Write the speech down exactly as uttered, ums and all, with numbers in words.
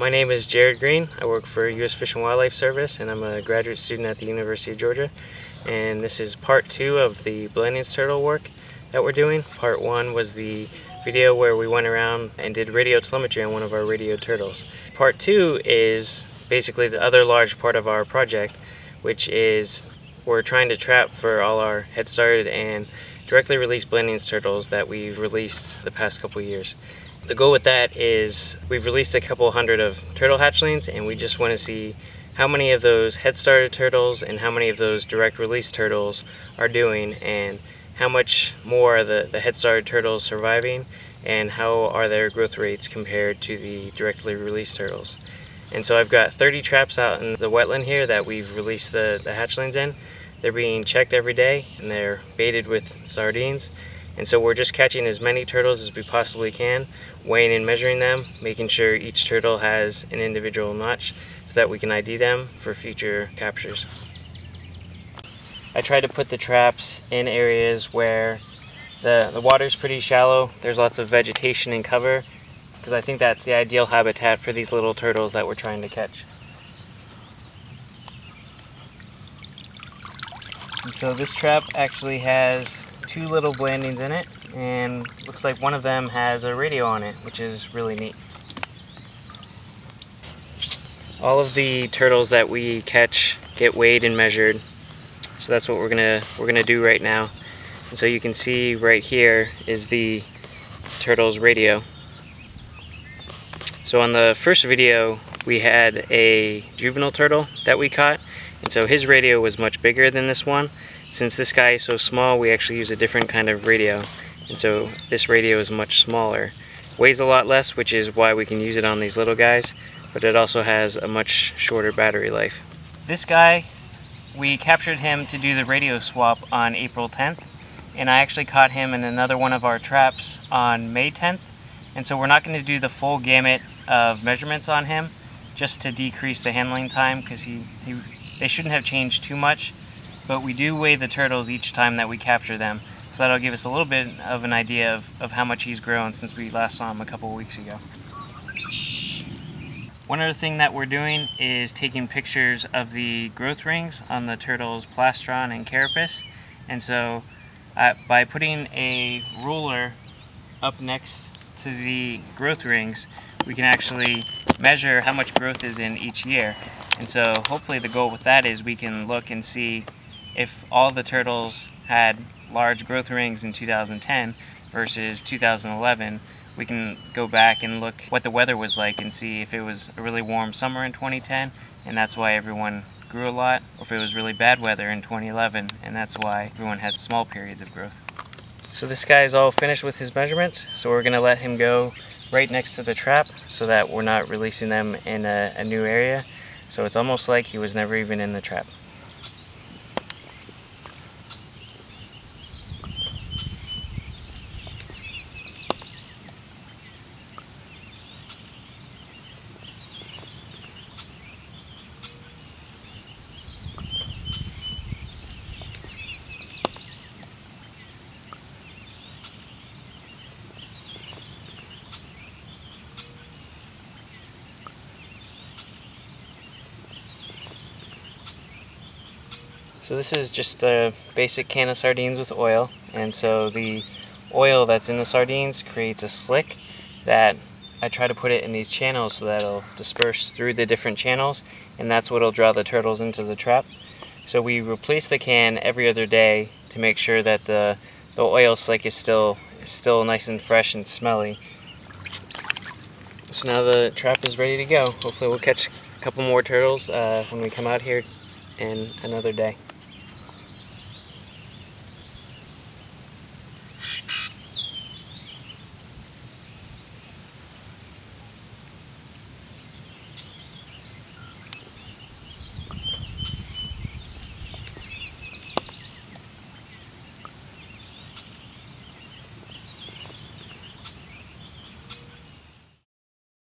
My name is Jared Green. I work for U S Fish and Wildlife Service, and I'm a graduate student at the University of Georgia. And this is part two of the Blandings turtle work that we're doing. Part one was the video where we went around and did radio telemetry on one of our radio turtles. Part two is basically the other large part of our project, which is we're trying to trap for all our head started and directly released Blandings turtles that we've released the past couple years. The goal with that is we've released a couple hundred of turtle hatchlings, and we just want to see how many of those head started turtles and how many of those direct release turtles are doing, and how much more are the, the head started turtles surviving, and how are their growth rates compared to the directly released turtles. And so I've got thirty traps out in the wetland here that we've released the, the hatchlings in. They're being checked every day, and they're baited with sardines. And so we're just catching as many turtles as we possibly can, weighing and measuring them, making sure each turtle has an individual notch so that we can I D them for future captures. I try to put the traps in areas where the, the water's pretty shallow, there's lots of vegetation and cover, because I think that's the ideal habitat for these little turtles that we're trying to catch. And so this trap actually has two little blandings in it, and looks like one of them has a radio on it, which is really neat. All of the turtles that we catch get weighed and measured, so that's what we're gonna we're gonna do right now. And so you can see right here is the turtle's radio. So on the first video we had a juvenile turtle that we caught, and so his radio was much bigger than this one. Since this guy is so small, we actually use a different kind of radio, and so this radio is much smaller. Weighs a lot less, which is why we can use it on these little guys, but it also has a much shorter battery life. This guy, we captured him to do the radio swap on April tenth, and I actually caught him in another one of our traps on May tenth, and so we're not going to do the full gamut of measurements on him, just to decrease the handling time, because he, he they shouldn't have changed too much. But we do weigh the turtles each time that we capture them, so that'll give us a little bit of an idea of, of how much he's grown since we last saw him a couple of weeks ago. One other thing that we're doing is taking pictures of the growth rings on the turtle's plastron and carapace. And so uh, by putting a ruler up next to the growth rings, we can actually measure how much growth is in each year. And so hopefully the goal with that is we can look and see if all the turtles had large growth rings in two thousand ten versus two thousand eleven. We can go back and look what the weather was like and see if it was a really warm summer in twenty ten and that's why everyone grew a lot, or if it was really bad weather in twenty eleven and that's why everyone had small periods of growth. So this guy is all finished with his measurements, so we're going to let him go right next to the trap so that we're not releasing them in a, a new area. So it's almost like he was never even in the trap. So this is just a basic can of sardines with oil, and so the oil that's in the sardines creates a slick that I try to put it in these channels so that it'll disperse through the different channels, and that's what'll draw the turtles into the trap. So we replace the can every other day to make sure that the, the oil slick is still, is still nice and fresh and smelly. So now the trap is ready to go. Hopefully we'll catch a couple more turtles uh, when we come out here in another day.